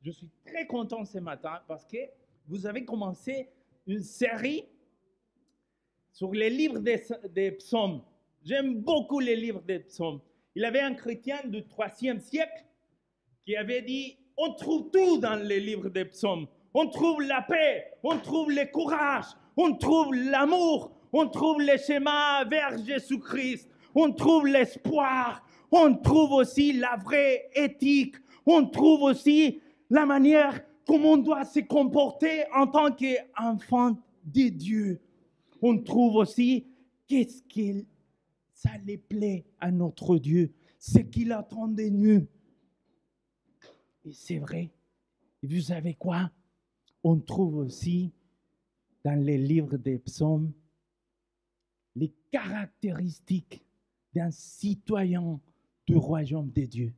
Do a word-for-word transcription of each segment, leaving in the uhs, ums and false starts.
je suis très content ce matin parce que vous avez commencé une série sur les livres des, des psaumes. J'aime beaucoup les livres des psaumes. Il y avait un chrétien du troisième siècle qui avait dit, on trouve tout dans les livres des psaumes. On trouve la paix, on trouve le courage, on trouve l'amour, on trouve le chemin vers Jésus-Christ, on trouve l'espoir, on trouve aussi la vraie éthique, on trouve aussi la manière comment on doit se comporter en tant qu'enfant de Dieu. On trouve aussi qu'est-ce que ça lui plaît à notre Dieu, ce qu'il attend de nous. Et c'est vrai. Et vous savez quoi? On trouve aussi dans les livres des psaumes les caractéristiques d'un citoyen du royaume de Dieu.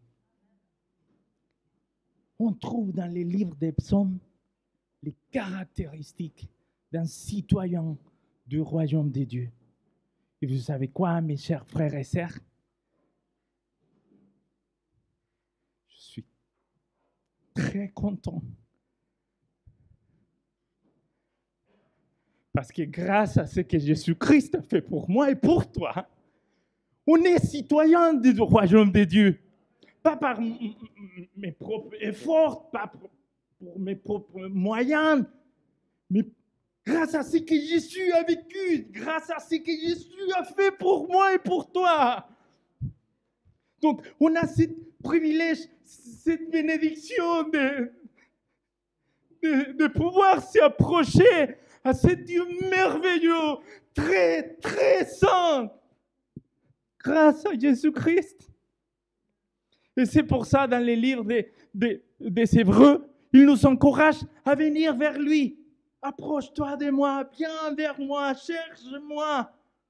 On trouve dans les livres des psaumes les caractéristiques d'un citoyen du royaume de Dieu. Et vous savez quoi, mes chers frères et sœurs? Je suis très content. Parce que grâce à ce que Jésus-Christ a fait pour moi et pour toi, on est citoyen du royaume de Dieu. Pas par mes propres efforts, pas pour mes propres moyens, mais grâce à ce que Jésus a vécu, grâce à ce que Jésus a fait pour moi et pour toi. Donc, on a ce privilège, cette bénédiction de, de, de pouvoir s'approcher à ce Dieu merveilleux, très, très saint, grâce à Jésus-Christ. Et c'est pour ça, dans les livres des, des, des Hébreux, il nous encourage à venir vers lui. Approche-toi de moi, viens vers moi, cherche-moi.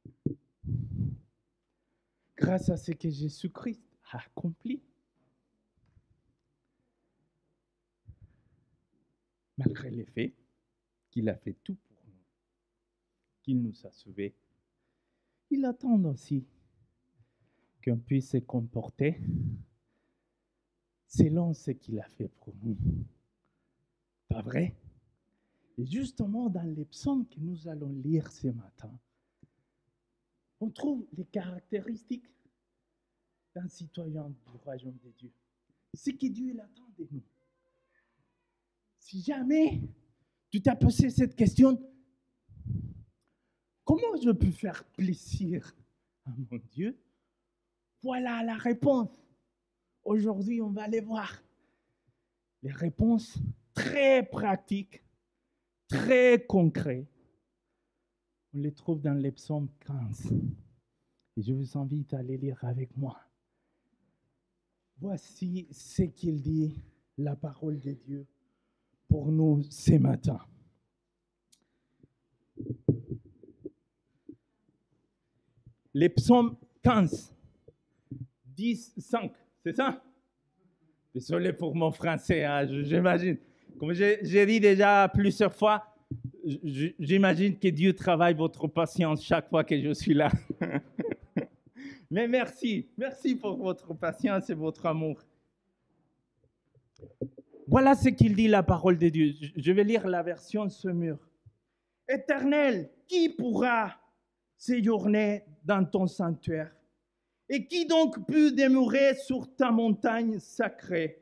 Grâce à ce que Jésus-Christ a accompli. Malgré les faits qu'il a fait tout pour nous, qu'il nous a sauvés, il attend aussi qu'on puisse se comporter selon ce qu'il a fait pour nous. Pas vrai? Et justement, dans les psaumes que nous allons lire ce matin, on trouve les caractéristiques d'un citoyen du royaume de Dieu. Ce que Dieu attend de nous. Si jamais tu t'as posé cette question, comment je peux faire plaisir à mon Dieu? Voilà la réponse. Aujourd'hui, on va aller voir les réponses très pratiques, très concrètes. On les trouve dans les psaumes quinze. Et je vous invite à les lire avec moi. Voici ce qu'il dit, la parole de Dieu, pour nous ce matin. Les psaumes quinze, dix, cinq, c'est ça? Désolé pour mon français, hein, j'imagine. Comme j'ai, j'ai dit déjà plusieurs fois, j'imagine que Dieu travaille votre patience chaque fois que je suis là. Mais merci, merci pour votre patience et votre amour. Voilà ce qu'il dit, la parole de Dieu. Je vais lire la version Semur. Éternel, qui pourra séjourner dans ton sanctuaire? Et qui donc peut demeurer sur ta montagne sacrée?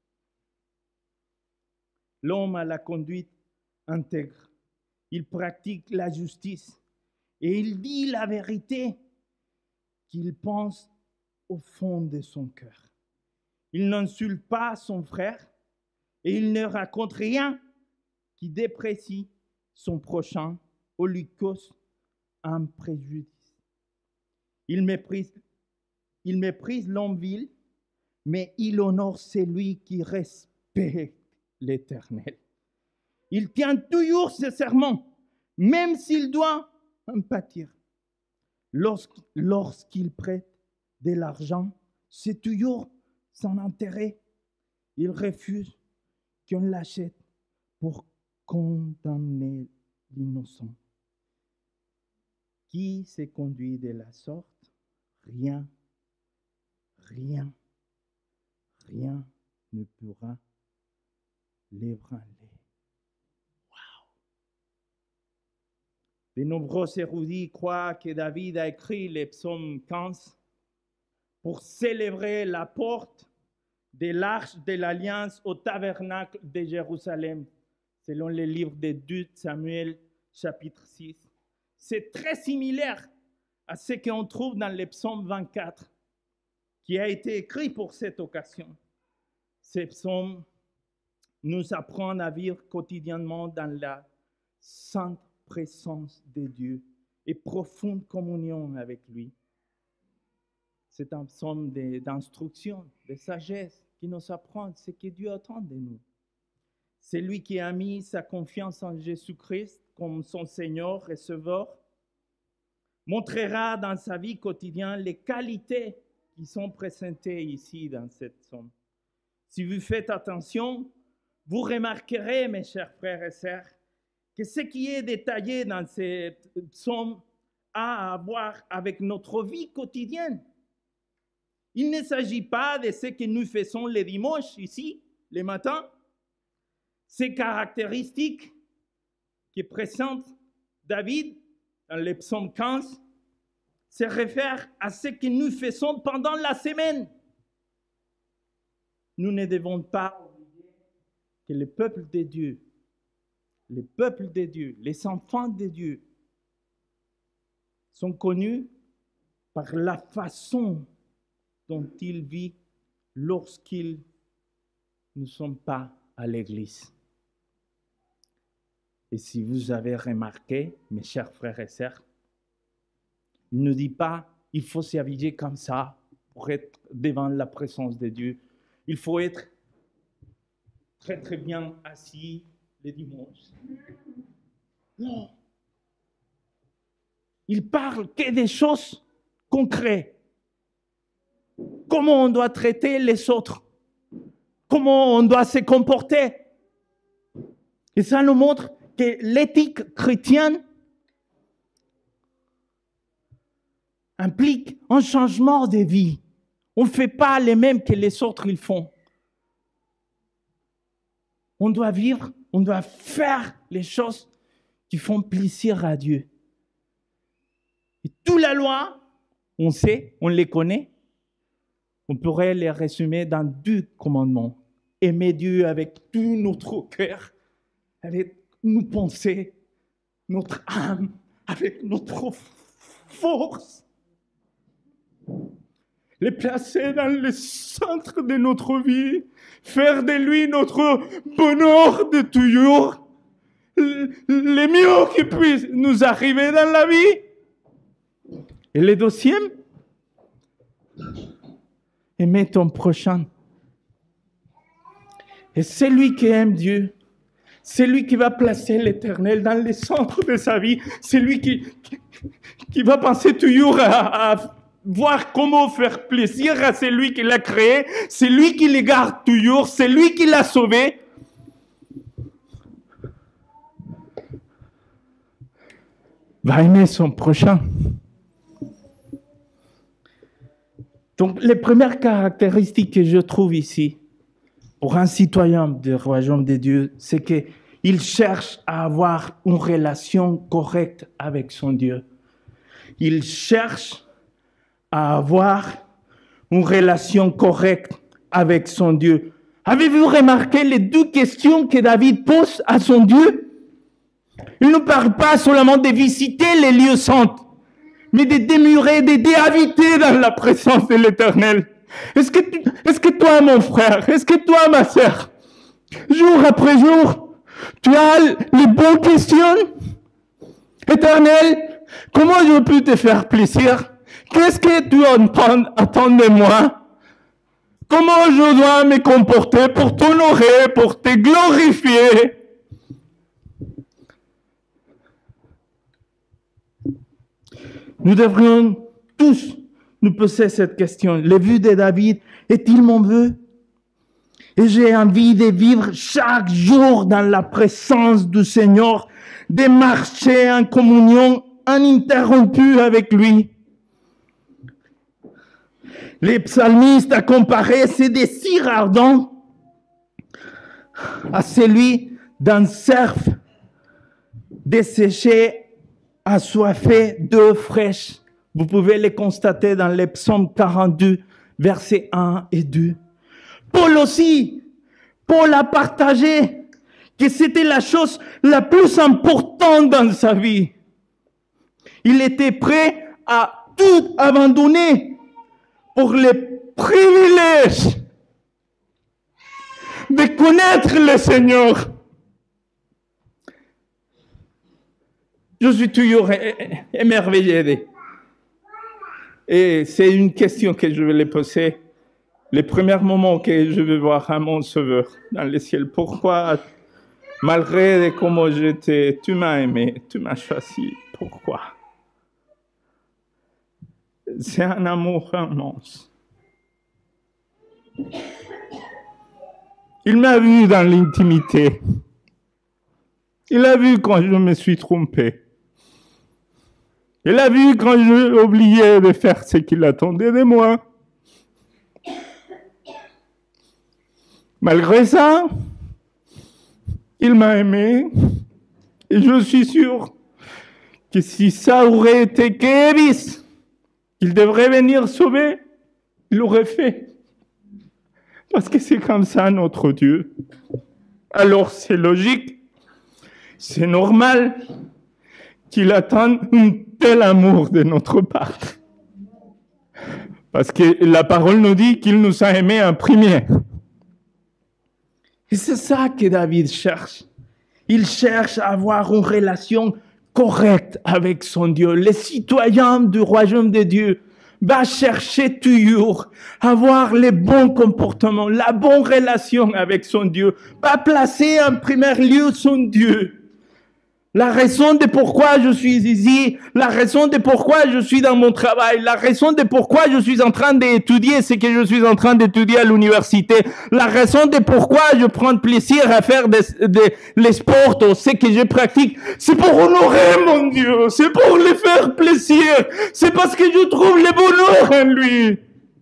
L'homme a la conduite intègre. Il pratique la justice et il dit la vérité qu'il pense au fond de son cœur. Il n'insulte pas son frère et il ne raconte rien qui déprécie son prochain ou lui cause un préjudice. Il méprise, il méprise l'homme vil, mais il honore celui qui respecte l'Éternel. Il tient toujours ses serments, même s'il doit en pâtir. Lorsqu'il prête de l'argent, c'est toujours son intérêt. Il refuse qu'on l'achète pour condamner l'innocent. Qui se conduit de la sorte? Rien, rien, rien ne pourra l'ébranler. Wow! De nombreux érudits croient que David a écrit les psaumes quinze pour célébrer la porte de l'arche de l'Alliance au tabernacle de Jérusalem, selon le livre de deux Samuel, chapitre six. C'est très similaire à ce qu'on trouve dans le psaume vingt-quatre, qui a été écrit pour cette occasion. Ces psaumes nous apprennent à vivre quotidiennement dans la sainte présence de Dieu et profonde communion avec lui. C'est un psaume d'instruction, de sagesse, qui nous apprend ce que Dieu attend de nous. C'est lui qui a mis sa confiance en Jésus-Christ comme son Seigneur et Sauveur, montrera dans sa vie quotidienne les qualités qui sont présentées ici dans cette psaume. Si vous faites attention, vous remarquerez, mes chers frères et sœurs, que ce qui est détaillé dans cette psaume a à voir avec notre vie quotidienne. Il ne s'agit pas de ce que nous faisons le dimanche ici, le matin. Ces caractéristiques que présente David dans le psaume quinze se réfèrent à ce que nous faisons pendant la semaine. Nous ne devons pas oublier que le peuple de Dieu, le peuple de Dieu, les enfants de Dieu sont connus par la façon dont ils vivent lorsqu'ils ne sont pas à l'église. Et si vous avez remarqué, mes chers frères et sœurs, il ne dit pas il faut s'habiller comme ça pour être devant la présence de Dieu. Il faut être très très bien assis le dimanche. Non. Il parle que des choses concrètes. Comment on doit traiter les autres. Comment on doit se comporter. Et ça nous montre que l'éthique chrétienne implique un changement de vie. On ne fait pas les mêmes que les autres ils font. On doit vivre, on doit faire les choses qui font plaisir à Dieu. Et toute la loi, on sait, on les connaît. On pourrait les résumer dans deux commandements. Aimer Dieu avec tout notre cœur, avec nos pensées, notre âme, avec notre force. Les placer dans le centre de notre vie, faire de lui notre bonheur de toujours, le mieux qui puisse nous arriver dans la vie. Et le deuxième, aimer ton prochain. Et celui qui aime Dieu, c'est lui qui va placer l'Éternel dans le centre de sa vie, c'est lui qui, qui, qui va penser toujours à, à voir comment faire plaisir à celui qui l'a créé, c'est lui qui le garde toujours, c'est lui qui l'a sauvé. Va aimer son prochain. Donc, les premières caractéristiques que je trouve ici, pour un citoyen du royaume de Dieu, c'est qu'il cherche à avoir une relation correcte avec son Dieu. Il cherche à avoir une relation correcte avec son Dieu. Avez-vous remarqué les deux questions que David pose à son Dieu? Il ne parle pas seulement de visiter les lieux saints, mais de demeurer, de d'habiter dans la présence de l'Éternel. Est-ce que, tu, est-ce que toi, mon frère, est-ce que toi, ma sœur, jour après jour, tu as les bonnes questions? Éternel, comment je peux te faire plaisir? Qu'est-ce que tu entends, attends de moi? Comment je dois me comporter pour t'honorer, pour te glorifier? Nous devrions tous nous poser cette question. Le vœu de David est-il mon vœu? Et j'ai envie de vivre chaque jour dans la présence du Seigneur, de marcher en communion ininterrompue avec lui. Les psalmistes à comparer ces désirs ardents à celui d'un cerf desséché, assoiffé d'eau fraîche. Vous pouvez le constater dans les psaumes quarante-deux, versets un et deux. Paul aussi, Paul a partagé que c'était la chose la plus importante dans sa vie. Il était prêt à tout abandonner pour les privilèges de connaître le Seigneur. Je suis toujours émerveillé. Et c'est une question que je vais les poser. Les premiers moments que je vais voir à mon Sauveur dans le ciel. Pourquoi, malgré comment j'étais, tu m'as aimé, tu m'as choisi. Pourquoi? C'est un amour immense. Il m'a vu dans l'intimité. Il a vu quand je me suis trompé. Il a vu quand j'ai oublié de faire ce qu'il attendait de moi. Malgré ça, il m'a aimé. Et je suis sûr que si ça aurait été qu'Évis, il devrait venir sauver, il l'aurait fait. Parce que c'est comme ça notre Dieu. Alors c'est logique, c'est normal qu'il attende un tel amour de notre part. Parce que la parole nous dit qu'il nous a aimés en premier. Et c'est ça que David cherche. Il cherche à avoir une relation correcte avec son Dieu. Les citoyens du royaume de Dieu va chercher toujours à avoir les bons comportements, la bonne relation avec son Dieu, va placer en premier lieu son Dieu. La raison de pourquoi je suis ici, la raison de pourquoi je suis dans mon travail, la raison de pourquoi je suis en train d'étudier ce que je suis en train d'étudier à l'université, la raison de pourquoi je prends plaisir à faire des, des, les sports ou ce que je pratique, c'est pour honorer mon Dieu, c'est pour lui faire plaisir, c'est parce que je trouve le bonheur en lui.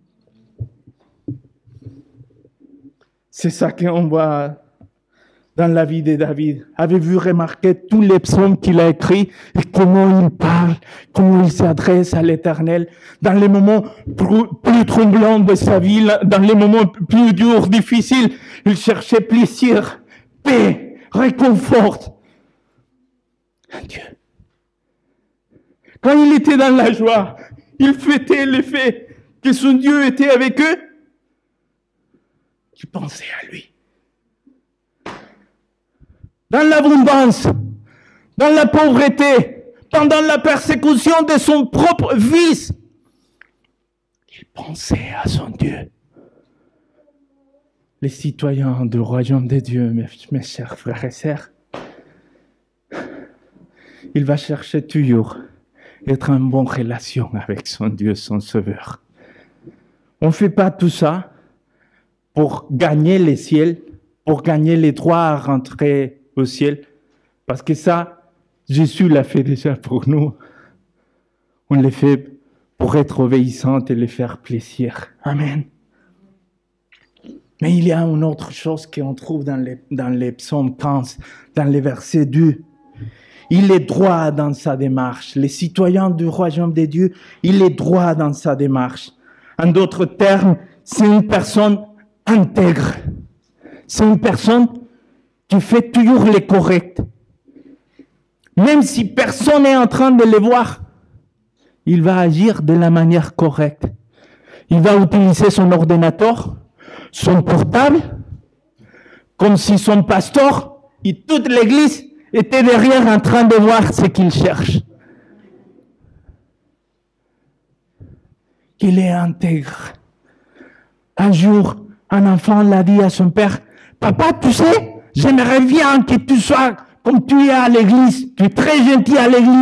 C'est ça qu'on voit dans la vie de David. Avez-vous remarqué tous les psaumes qu'il a écrits et comment il parle, comment il s'adresse à l'Éternel dans les moments plus, plus tremblants de sa vie, dans les moments plus durs, difficiles, il cherchait plaisir, paix, réconfort. Dieu. Quand il était dans la joie, il fêtait le fait que son Dieu était avec eux. Il pensait à lui. Dans l'abondance, dans la pauvreté, pendant la persécution de son propre fils, il pensait à son Dieu. Les citoyens du royaume de Dieu, mes, mes chers frères et sœurs, il va chercher toujours être en bonne relation avec son Dieu, son Sauveur. On ne fait pas tout ça pour gagner le ciel, pour gagner les droits à rentrer au ciel, parce que ça, Jésus l'a fait déjà pour nous. On le fait pour être obéissant et le faire plaisir. Amen. Mais il y a une autre chose qu'on trouve dans les, dans les psaumes quinze, dans les versets deux. Il est droit dans sa démarche. Les citoyens du royaume de Dieu, il est droit dans sa démarche. En d'autres termes, c'est une personne intègre. C'est une personne qui fait toujours le correct. Même si personne n'est en train de le voir, il va agir de la manière correcte. Il va utiliser son ordinateur, son portable, comme si son pasteur et toute l'église était derrière en train de voir ce qu'il cherche. Il est intègre. Un jour, un enfant l'a dit à son père, « Papa, tu sais, j'aimerais bien que tu sois comme tu es à l'église. Tu es très gentil à l'église. »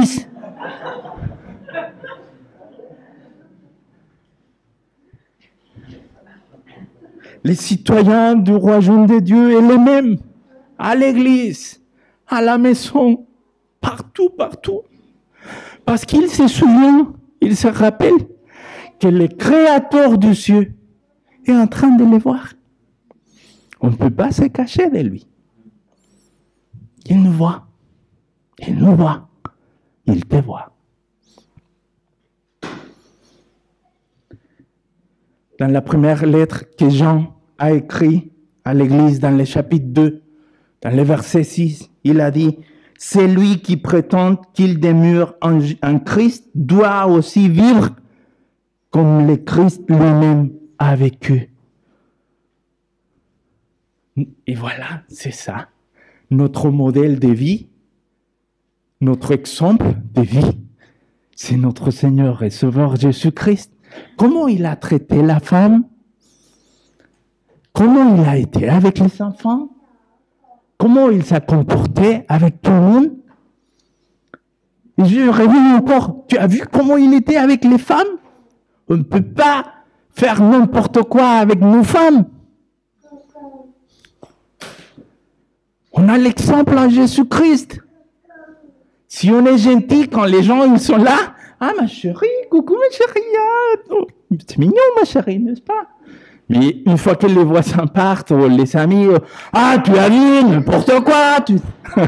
Les citoyens du royaume de Dieu sont les mêmes. À l'église, à la maison, partout, partout. Parce qu'ils se souviennent, ils se rappellent que le Créateur du ciel est en train de les voir. On ne peut pas se cacher de lui. Il nous voit. Il nous voit. Il te voit. Dans la première lettre que Jean a écrite à l'Église, dans le chapitre deux, dans le verset six, il a dit « Celui qui prétend qu'il demeure en, en Christ doit aussi vivre comme le Christ lui-même a vécu. » Et voilà, c'est ça, notre modèle de vie, notre exemple de vie, c'est notre Seigneur et Sauveur Jésus-Christ. Comment il a traité la femme? Comment il a été avec les enfants? Comment il s'est comporté avec tout le monde? Et je révèle encore, tu as vu comment il était avec les femmes? On ne peut pas faire n'importe quoi avec nos femmes. On a l'exemple en Jésus-Christ. Si on est gentil quand les gens ils sont là, ah ma chérie, coucou ma chérie, ah, c'est mignon ma chérie, n'est-ce pas? Mais une fois que les voisins partent, les amis, ah tu as vu n'importe quoi, tu...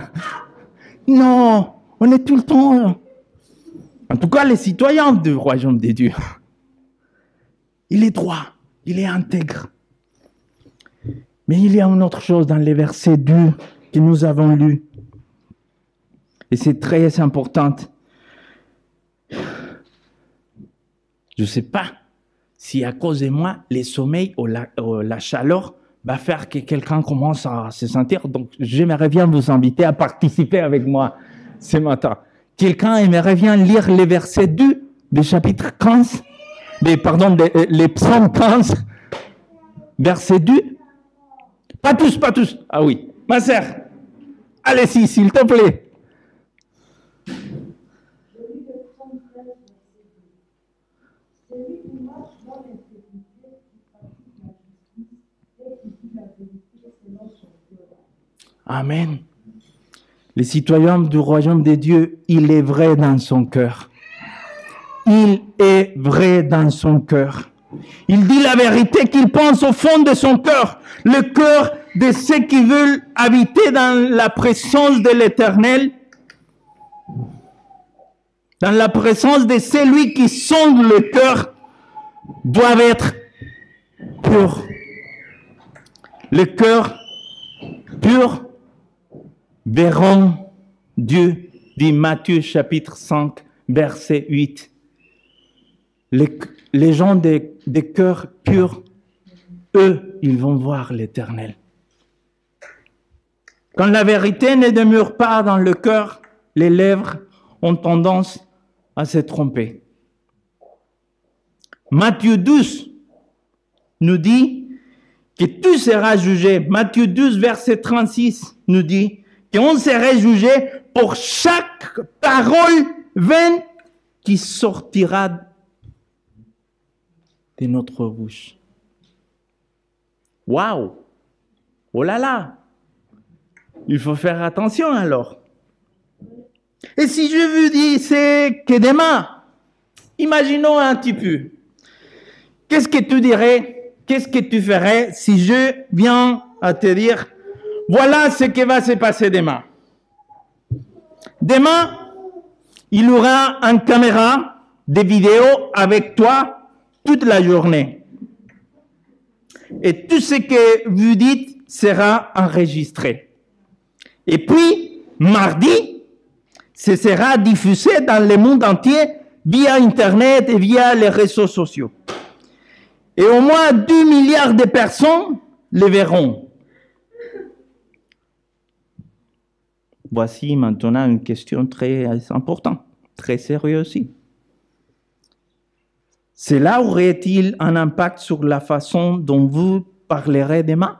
Non, on est tout le temps, en tout cas les citoyens du royaume des dieux. Il est droit, il est intègre. Mais il y a une autre chose dans les versets deux que nous avons lus. Et c'est très important. Je ne sais pas si à cause de moi, les sommeils ou la, ou la chaleur va faire que quelqu'un commence à se sentir. Donc, j'aimerais bien vous inviter à participer avec moi ce matin. Quelqu'un aimerait bien lire les versets deux du chapitre quinze, des, pardon, des, les psaumes quinze, verset deux. Pas tous, pas tous. Ah oui, ma sœur, allez-y, s'il te plaît. Amen. Les citoyens du royaume de Dieu, il est vrai dans son cœur. Il est vrai dans son cœur. Il dit la vérité qu'il pense au fond de son cœur, le cœur de ceux qui veulent habiter dans la présence de l'Éternel, dans la présence de celui qui sonde le cœur, doivent être purs. Le cœur pur verront Dieu, dit Matthieu chapitre cinq, verset huit. Les, les gens des, des cœurs purs, eux, ils vont voir l'Éternel. Quand la vérité ne demeure pas dans le cœur, les lèvres ont tendance à se tromper. Matthieu douze nous dit que tout sera jugé. Matthieu douze, verset trente-six nous dit qu'on serait jugé pour chaque parole vaine qui sortira de notre bouche. Waouh! Oh là là! Il faut faire attention alors. Et si je vous dis, c'est que demain, imaginons un petit peu, qu'est-ce que tu dirais, qu'est-ce que tu ferais si je viens à te dire, voilà ce qui va se passer demain. Demain, il y aura une caméra de vidéo avec toi toute la journée. Et tout ce que vous dites sera enregistré. Et puis, mardi, ce sera diffusé dans le monde entier via Internet et via les réseaux sociaux. Et au moins deux milliards de personnes le verront. Voici maintenant une question très importante, très sérieuse aussi. Cela aurait-il un impact sur la façon dont vous parlerez demain?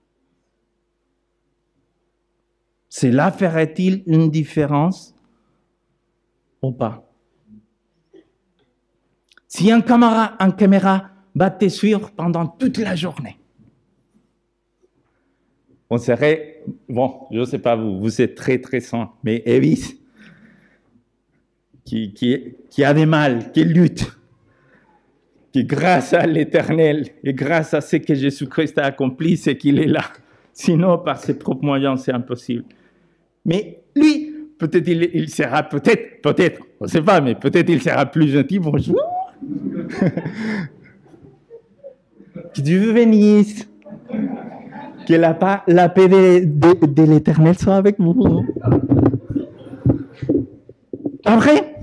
Cela ferait-il une différence ou pas? Si un caméra, un caméra va te suivre pendant toute la journée, on serait, bon, je ne sais pas vous, vous êtes très très saint, mais Évis, qui, qui, qui a des mal, qui lutte, qui grâce à l'Éternel et grâce à ce que Jésus-Christ a accompli, c'est qu'il est là. Sinon, par ses propres moyens, c'est impossible. Mais lui, peut-être il, il sera, peut-être, peut-être, on ne sait pas, mais peut-être il sera plus gentil. Bonjour. Que Dieu vous bénisse. Que la, la paix de, de, de l'Éternel soit avec vous. Pas vrai?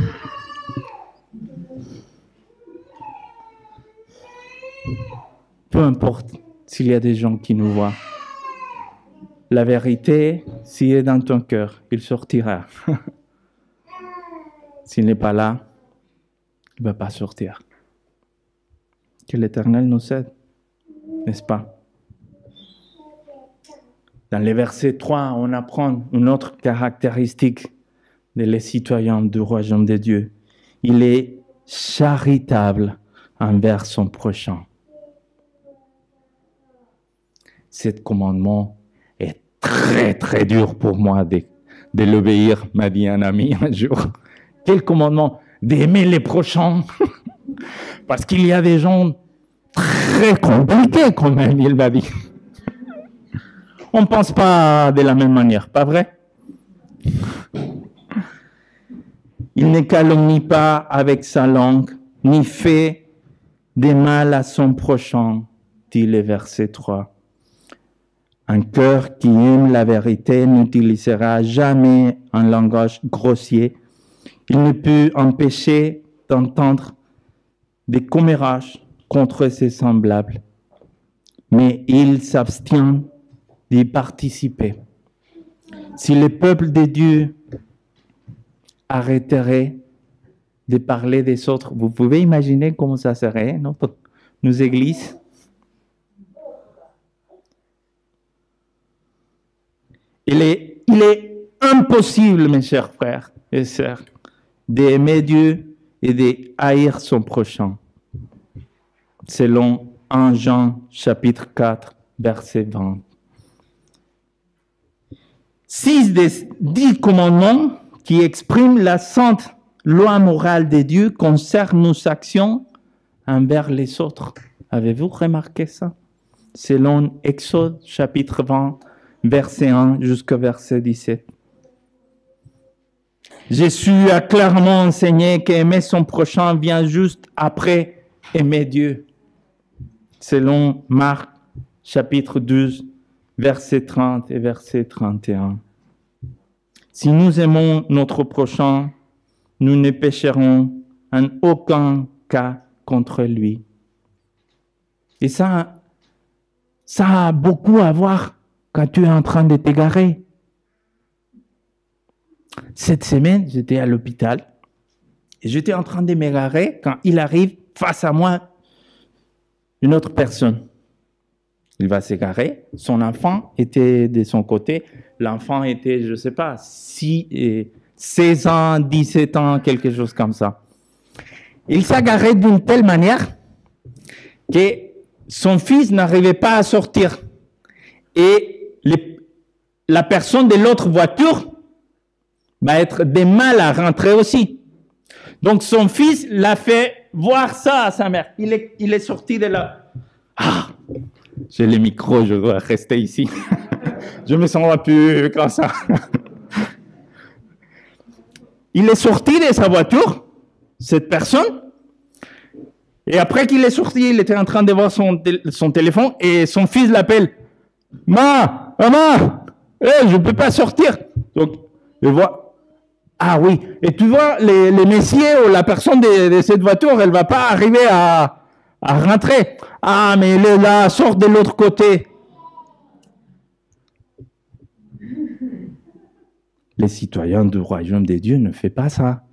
Peu importe s'il y a des gens qui nous voient. La vérité, s'il est dans ton cœur, il sortira. S'il n'est pas là, il ne va pas sortir. Que l'Éternel nous aide, n'est-ce pas? Dans les versets trois, on apprend une autre caractéristique des citoyens du royaume de Dieu. Il est charitable envers son prochain. Ce commandement est très, très dur pour moi de, de l'obéir, m'a dit un ami un jour. Quel commandement? D'aimer les prochains. Parce qu'il y a des gens très compliqués quand même, il m'a dit. On ne pense pas de la même manière, pas vrai? Il ne calomnie pas avec sa langue, ni fait de mal à son prochain, dit le verset trois. Un cœur qui aime la vérité n'utilisera jamais un langage grossier. Il ne peut empêcher d'entendre des commérages contre ses semblables, mais il s'abstient d'y participer. Si le peuple de Dieu arrêterait de parler des autres, vous pouvez imaginer comment ça serait, non? Nos églises. Il est, il est impossible, mes chers frères et sœurs, d'aimer Dieu et de haïr son prochain. Selon un Jean chapitre quatre, verset vingt. Six des dix commandements qui expriment la sainte loi morale de Dieu concernent nos actions envers les autres. Avez-vous remarqué ça? Selon Exode chapitre vingt, verset un jusqu'au verset dix-sept. Jésus a clairement enseigné qu'aimer son prochain vient juste après aimer Dieu. Selon Marc chapitre douze, verset trente et verset trente et un. Si nous aimons notre prochain, nous ne pécherons en aucun cas contre lui. Et ça, ça a beaucoup à voir quand tu es en train de t'égarer. Cette semaine, j'étais à l'hôpital et j'étais en train de m'égarer quand il arrive face à moi une autre personne. Il va s'égarer. Son enfant était de son côté. L'enfant était, je ne sais pas, seize ans, dix-sept ans, quelque chose comme ça. Il s'égarait d'une telle manière que son fils n'arrivait pas à sortir. Et les, la personne de l'autre voiture va être de mal à rentrer aussi. Donc son fils l'a fait voir ça à sa mère. Il est, il est sorti de là. Ah, j'ai le micro, je dois rester ici. Je me sens plus comme ça. Il est sorti de sa voiture, cette personne, et après qu'il est sorti, il était en train de voir son, son téléphone, et son fils l'appelle. « Ma, maman, hey, je ne peux pas sortir. » Donc, il voit, ah oui, et tu vois, les, les messieurs ou la personne de, de cette voiture, elle ne va pas arriver à, à rentrer. Ah, mais elle est là, sort de l'autre côté. Les citoyens du royaume de Dieu ne font pas ça.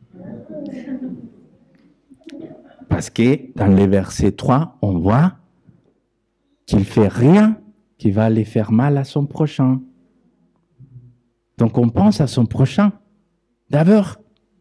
Parce que dans le verset trois, on voit qu'il ne fait rien qui va aller faire mal à son prochain. Donc on pense à son prochain d'abord.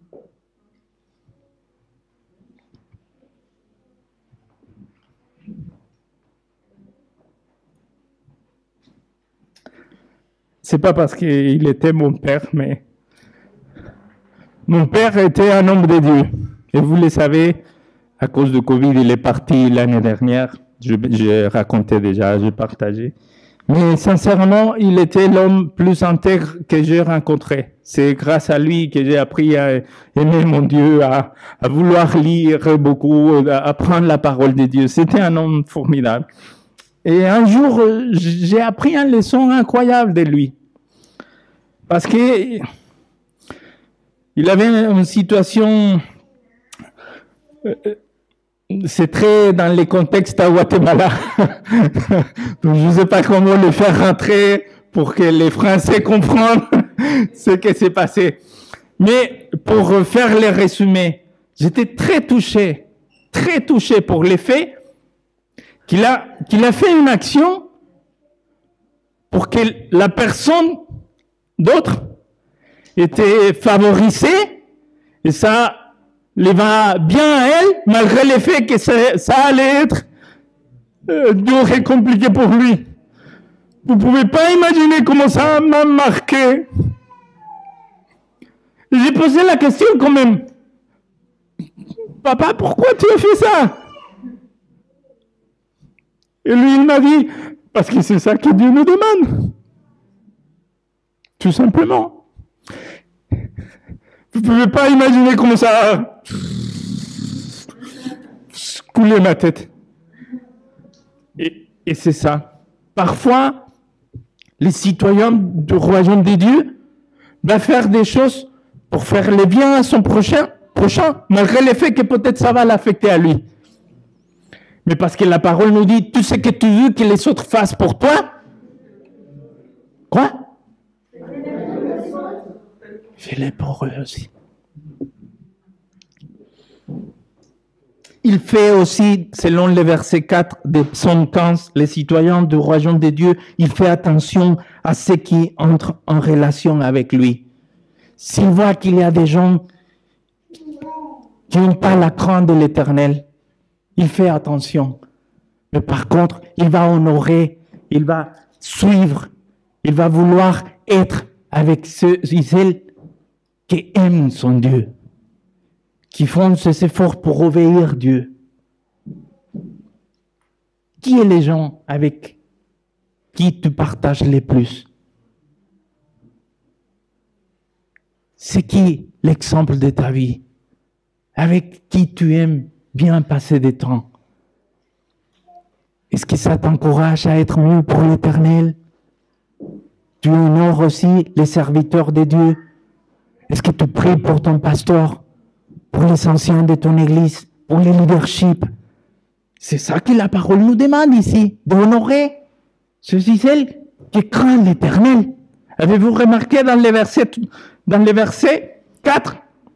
C'est pas parce qu'il était mon père, mais mon père était un homme de Dieu. Et vous le savez, à cause de Covid, il est parti l'année dernière. Je, j'ai raconté déjà, j'ai partagé. Mais sincèrement, il était l'homme plus intègre que j'ai rencontré. C'est grâce à lui que j'ai appris à aimer mon Dieu, à, à vouloir lire beaucoup, à apprendre la parole de Dieu. C'était un homme formidable. Et un jour, j'ai appris une leçon incroyable de lui. Parce que il avait une situation, c'est très dans les contextes à Guatemala. Donc je ne sais pas comment le faire rentrer pour que les Français comprennent ce qui s'est passé. Mais pour faire le résumé, j'étais très touché, très touché pour le fait qu'il a, qu'il a fait une action pour que la personne d'autre était favorisée et ça les va bien à elle, malgré le fait que ça, ça allait être euh, dur et compliqué pour lui. Vous ne pouvez pas imaginer comment ça m'a marqué. J'ai posé la question quand même. Papa, pourquoi tu as fait ça? Et lui, il m'a dit, parce que c'est ça que Dieu nous demande. Tout simplement. Vous ne pouvez pas imaginer comment ça a coulé ma tête. Et, et c'est ça. Parfois, les citoyens du royaume des dieux vont faire des choses pour faire le bien à son prochain, prochain malgré le fait que peut-être ça va l'affecter à lui. Mais parce que la parole nous dit, tout ce que tu veux que les autres fassent pour toi, quoi? Fais-le pour eux aussi. Il fait aussi, selon le verset quatre de Psaume quinze, les citoyens du royaume de Dieu, il fait attention à ceux qui entrent en relation avec lui. S'il voit qu'il y a des gens qui n'ont pas la crainte de l'Éternel, il fait attention. Mais par contre, il va honorer, il va suivre, il va vouloir être avec ceux et celles qui aiment son Dieu, qui font ces efforts pour obéir Dieu. Qui est les gens avec qui tu partages le plus? C'est qui l'exemple de ta vie? Avec qui tu aimes bien passer des temps? Est-ce que ça t'encourage à être mieux pour l'Éternel? Tu honores aussi les serviteurs de Dieu? Est-ce que tu pries pour ton pasteur, pour les anciens de ton église, pour les leadership? C'est ça que la parole nous demande ici, d'honorer ceux et celles qui craignent l'Éternel. Avez-vous remarqué dans les versets, dans les versets quatre?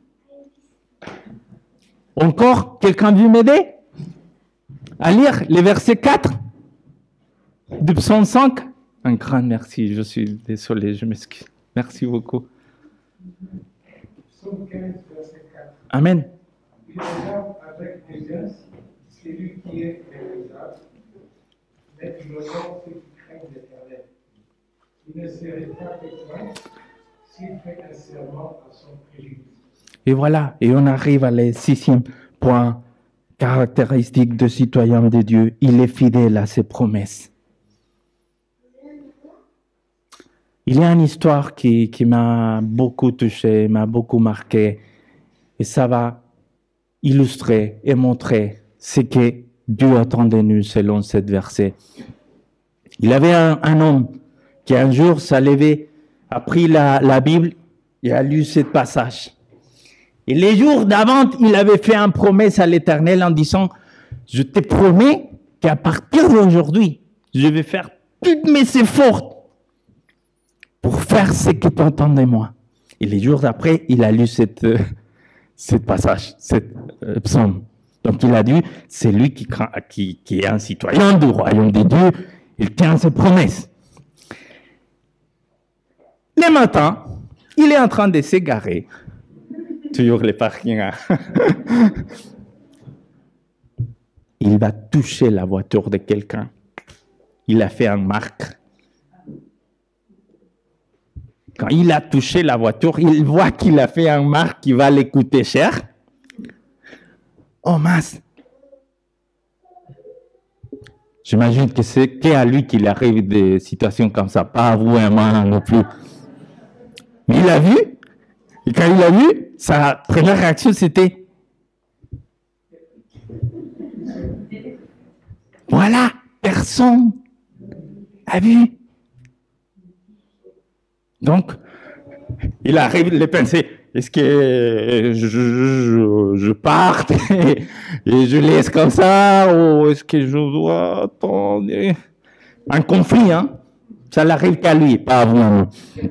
Encore, quelqu'un veut m'aider à lire les versets quatre de Psaume cinq? Un grand merci, je suis désolé, je m'excuse. Merci beaucoup. Psaume quinze, verset quatre. Amen. Il regarde avec dédain celui qui est méprisable, mais il honore ceux qui craignent l'Éternel. Il ne serait pas pétrin s'il fait un serment à son préjudice. Et voilà, et on arrive à le sixième point caractéristique de citoyen de Dieu. Il est fidèle à ses promesses. Il y a une histoire qui, qui m'a beaucoup touché, m'a beaucoup marqué, et ça va illustrer et montrer ce que Dieu attend de nous selon ce verset. Il y avait un, un homme qui un jour s'est levé, a pris la, la Bible et a lu ce passage. Et les jours d'avant, il avait fait une promesse à l'Éternel en disant, je te promets qu'à partir d'aujourd'hui, je vais faire tous mes efforts pour faire ce que tu entends de moi. Et les jours d'après, il a lu cette, euh, ce passage, cette euh, psaume. Donc il a dit, c'est lui qui, craint, qui, qui est un citoyen du royaume de Dieu, il tient ses promesses. Le matin, il est en train de s'égarer. Toujours les parkings. Hein? Il va toucher la voiture de quelqu'un. Il a fait un marque. Quand il a touché la voiture, il voit qu'il a fait un marque qui va lui coûter cher. Oh mince! J'imagine que c'est qu'à lui qu'il arrive des situations comme ça, pas à vous et moi non plus. Mais il a vu, et quand il a vu, sa première réaction c'était voilà, personne a vu. Donc, il arrive de penser, est-ce que je, je, je parte et, et je laisse comme ça, ou est-ce que je dois attendre? Un conflit, hein? Ça n'arrive qu'à lui, pas à vous.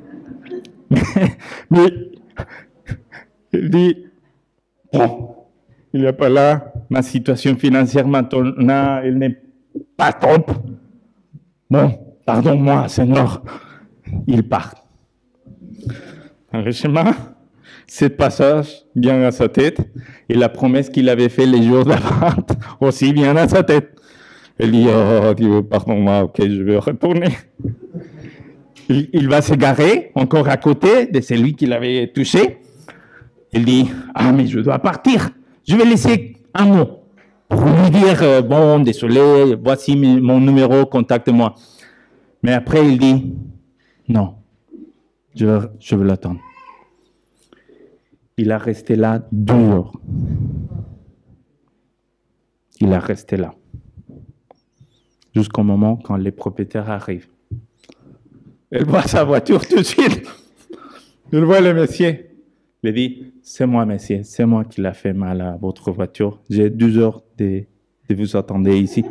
Mais il dit, bon, il n'y a pas là, ma situation financière maintenant, elle n'est pas top. Bon, pardonne-moi, Seigneur. Il part. Dans le chemin, ce passage vient à sa tête et la promesse qu'il avait faite les jours d'avant aussi vient à sa tête. Il dit, oh Dieu, pardonne-moi, ok, je vais retourner. Il, il va se garer encore à côté de celui qu'il avait touché. Il dit, ah mais je dois partir. Je vais laisser un mot pour lui dire, euh, bon, désolé, voici mon numéro, contacte-moi. Mais après, il dit, non, je veux, je veux l'attendre. Il a resté là deux heures. Il a resté là. Jusqu'au moment quand les propriétaires arrivent. Il voit sa voiture tout de suite. Il voit le monsieur. Il dit, c'est moi, monsieur, c'est moi qui l'a fait mal à votre voiture. J'ai deux heures de, de vous attendre ici.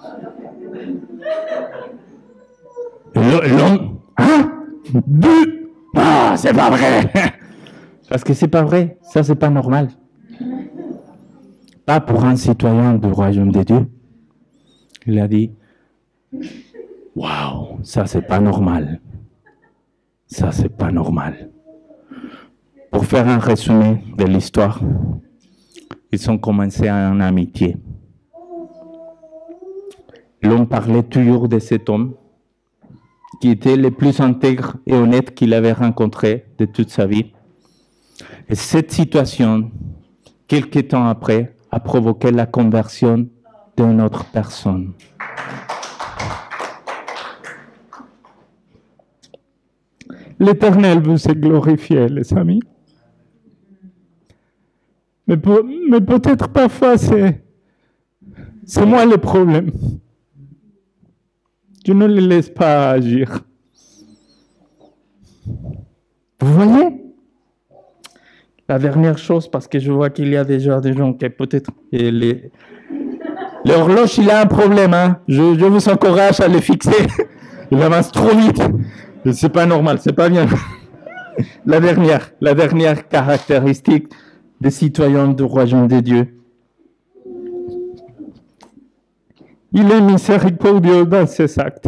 L'homme, hein? Deux? Ah, c'est pas vrai! Parce que c'est pas vrai, ça c'est pas normal. Pas pour un citoyen du royaume de Dieu. Il a dit, waouh, ça c'est pas normal. Ça c'est pas normal. Pour faire un résumé de l'histoire, ils ont commencé en amitié. L'homme parlait toujours de cet homme qui était le plus intègre et honnête qu'il avait rencontré de toute sa vie. Et cette situation, quelques temps après, a provoqué la conversion d'une autre personne. L'Éternel vous est glorifié, les amis. Mais, pour, mais peut-être parfois, c'est, c'est moi le problème. Je ne les laisse pas agir. Vous voyez? La dernière chose, parce que je vois qu'il y a déjà des gens qui peut-être... Les... L'horloge, il a un problème. Hein? Je, je vous encourage à le fixer. Il avance trop vite. C'est pas normal, c'est pas bien. La dernière, la dernière caractéristique des citoyens du royaume de Dieu. Il est miséricordieux dans ses actes.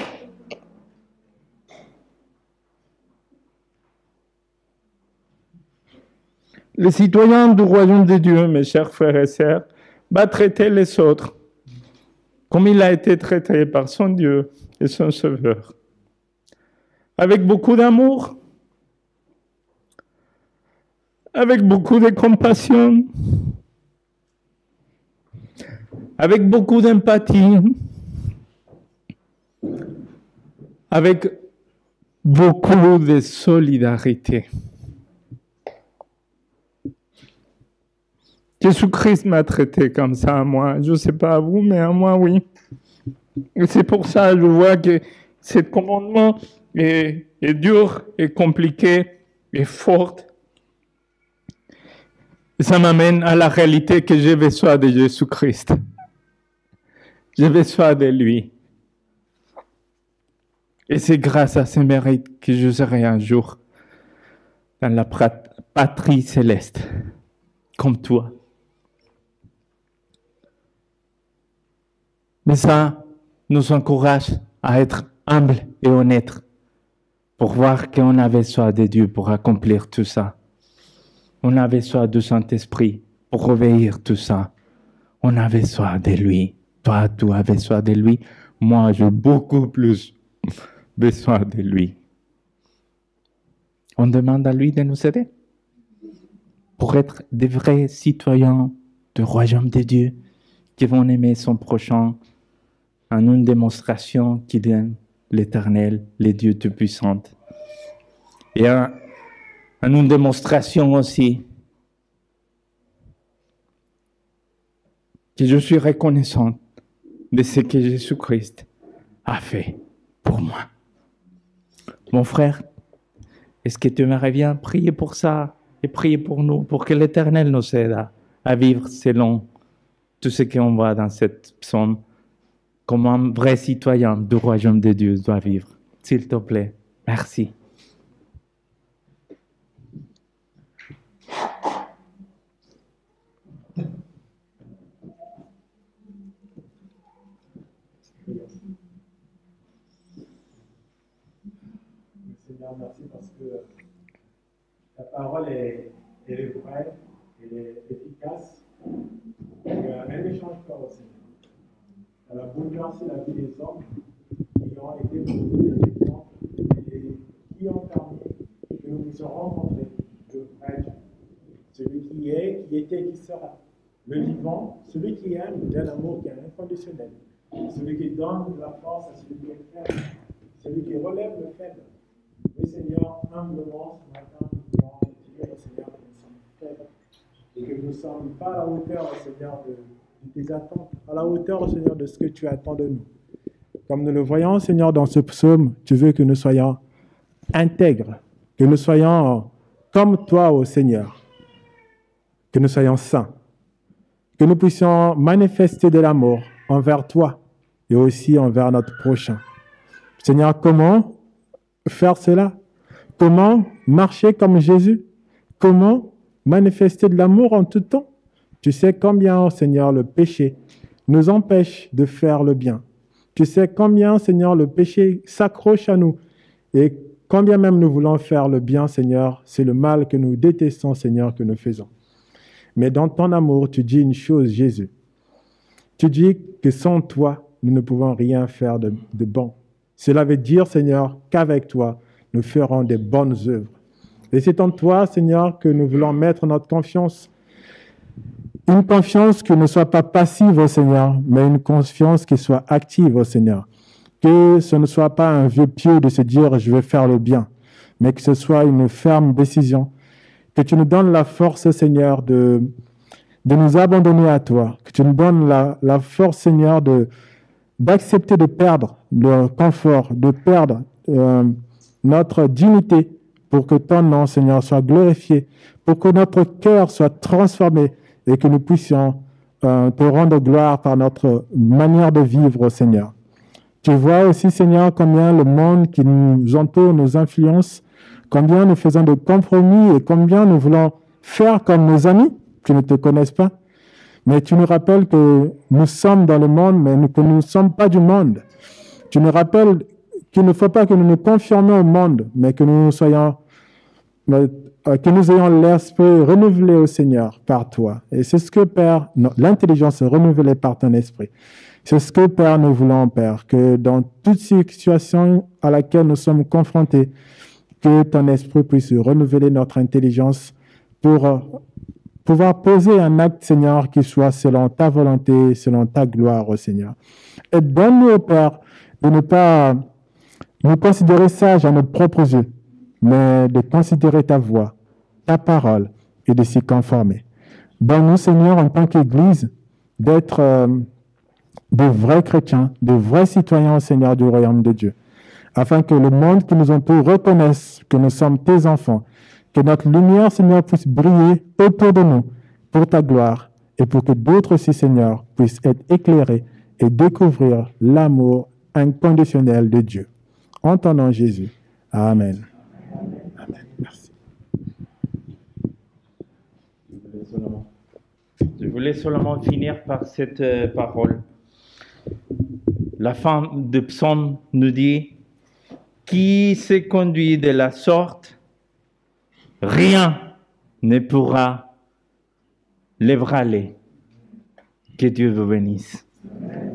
Le citoyen du royaume de Dieu, mes chers frères et sœurs, va traiter les autres comme il a été traité par son Dieu et son Sauveur. Avec beaucoup d'amour, avec beaucoup de compassion, avec beaucoup d'empathie, avec beaucoup de solidarité. Jésus-Christ m'a traité comme ça à moi. Je ne sais pas à vous, mais à moi, oui. Et c'est pour ça que je vois que ce commandement est, est dur, est compliqué, est fort. Et ça m'amène à la réalité que j'ai besoin de Jésus-Christ. J'ai besoin de lui. Et c'est grâce à ses mérites que je serai un jour dans la patrie céleste, comme toi. Mais ça nous encourage à être humbles et honnêtes pour voir qu'on a besoin de Dieu pour accomplir tout ça. On a besoin du Saint-Esprit pour obéir tout ça. On a besoin de lui. Toi, tu as besoin de lui. Moi, j'ai beaucoup plus besoin de lui. On demande à lui de nous aider pour être des vrais citoyens du royaume de Dieu qui vont aimer son prochain en une démonstration qui donne l'Éternel, les dieux tout-puissants. Et en, en une démonstration aussi que je suis reconnaissant de ce que Jésus-Christ a fait pour moi. Mon frère, est-ce que tu aimerais bien prier pour ça et prier pour nous, pour que l'Éternel nous aide à, à vivre selon tout ce qu'on voit dans cette psaume, comme un vrai citoyen du royaume de Dieu doit vivre. S'il te plaît, merci. Seigneur, merci parce que ta parole est, elle est vraie, elle est efficace, et euh, elle ne change pas au Seigneur. Elle a bouleversé la vie des hommes qui ont été pour nous des exemples et qui ont permis que nous puissions rencontrer le vrai Dieu, celui qui est, qui était, qui sera, le vivant, celui qui aime d'un amour qui est inconditionnel, celui qui donne de la force à celui qui est faible, celui qui relève le faible. Oui, Seigneur, humblement ce matin, nous voulons dire au Seigneur que nous sommes faibles et que nous ne sommes pas à la hauteur, Seigneur, de, de tes attentes, à la hauteur, Seigneur, de ce que tu attends de nous. Comme nous le voyons, Seigneur, dans ce psaume, tu veux que nous soyons intègres, que nous soyons comme toi, ô Seigneur, que nous soyons saints, que nous puissions manifester de l'amour envers toi et aussi envers notre prochain. Seigneur, comment faire cela? Comment marcher comme Jésus? Comment manifester de l'amour en tout temps? Tu sais combien, Seigneur, le péché nous empêche de faire le bien. Tu sais combien, Seigneur, le péché s'accroche à nous. Et combien même nous voulons faire le bien, Seigneur, c'est le mal que nous détestons, Seigneur, que nous faisons. Mais dans ton amour, tu dis une chose, Jésus. Tu dis que sans toi, nous ne pouvons rien faire de, de bon. Cela veut dire, Seigneur, qu'avec toi, nous ferons des bonnes œuvres. Et c'est en toi, Seigneur, que nous voulons mettre notre confiance. Une confiance qui ne soit pas passive, au Seigneur, mais une confiance qui soit active, au Seigneur. Que ce ne soit pas un vieux pieu de se dire « je vais faire le bien », mais que ce soit une ferme décision. Que tu nous donnes la force, Seigneur, de, de nous abandonner à toi. Que tu nous donnes la, la force, Seigneur, de d'accepter de perdre le confort, de perdre euh, notre dignité pour que ton nom, Seigneur, soit glorifié, pour que notre cœur soit transformé et que nous puissions euh, te rendre gloire par notre manière de vivre, Seigneur. Tu vois aussi, Seigneur, combien le monde qui nous entoure nous influence, combien nous faisons de compromis et combien nous voulons faire comme nos amis qui ne te connaissent pas. Mais tu nous rappelles que nous sommes dans le monde, mais que nous ne sommes pas du monde. Tu nous rappelles qu'il ne faut pas que nous nous conformions au monde, mais que nous soyons, que nous ayons l'esprit renouvelé au Seigneur par toi. Et c'est ce que, Père, l'intelligence est renouvelée par ton esprit. C'est ce que, Père, nous voulons, Père, que dans toute situation à laquelle nous sommes confrontés, que ton esprit puisse renouveler notre intelligence pour pouvoir poser un acte, Seigneur, qui soit selon ta volonté, selon ta gloire, oh Seigneur. Et donne-nous, Père, de ne pas nous considérer sages à nos propres yeux, mais de considérer ta voix, ta parole, et de s'y conformer. Donne-nous, Seigneur, en tant qu'Église, d'être euh, de vrais chrétiens, de vrais citoyens, Seigneur, du royaume de Dieu, afin que le monde qui nous entoure reconnaisse que nous sommes tes enfants, que notre lumière, Seigneur, puisse briller autour de nous pour ta gloire et pour que d'autres aussi, Seigneur, puissent être éclairés et découvrir l'amour inconditionnel de Dieu. En ton nom, Jésus. Amen. Amen. Merci. Je voulais seulement finir par cette euh, parole. La fin du psaume nous dit « Qui se conduit de la sorte, rien ne pourra l'ébranler. » Que Dieu vous bénisse.